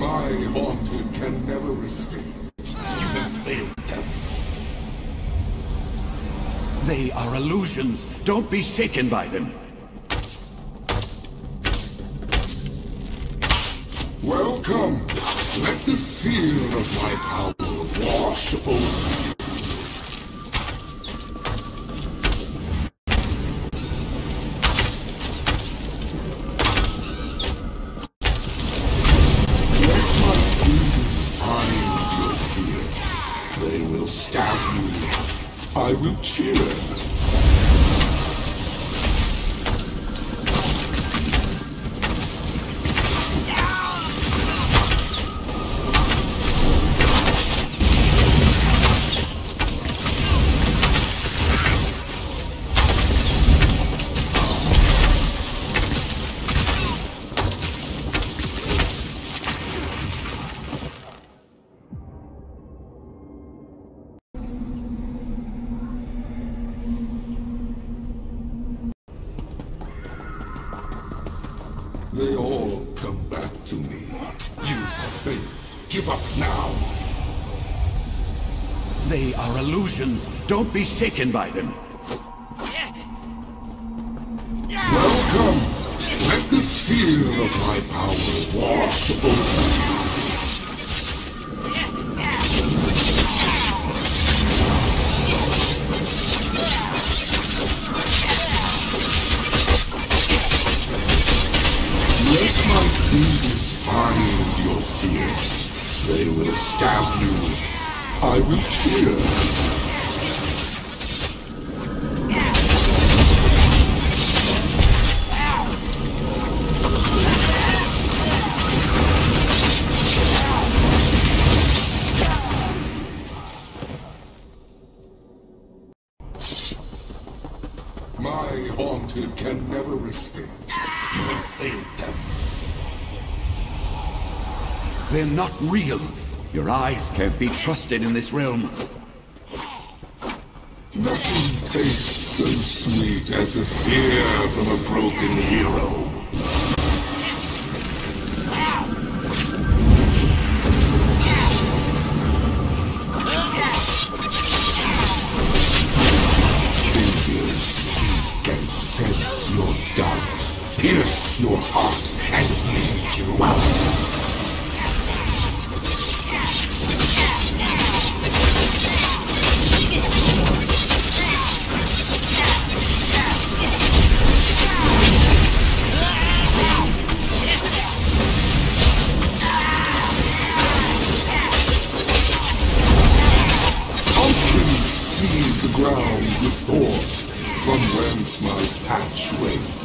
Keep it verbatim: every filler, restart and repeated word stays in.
My haunted can never escape. You have failed them. They are illusions. Don't be shaken by them. Welcome. Let the fear of my power wash over you. Let my fingers find your fear. They will stab you. I will cheer. They all come back to me. You failed. Give up now. They are illusions. Don't be shaken by them. Welcome. Let the fear of my power wash over you. Let my fingers find your fear. They will stab you. I will cheer. My haunted can never escape. You have failed them. They're not real. Your eyes can't be trusted in this realm. Nothing tastes so sweet as the fear from a broken hero. Fingers seek and sense your doubt, pierce your heart, and lead you out. The ground with thorns, from whence my patchwork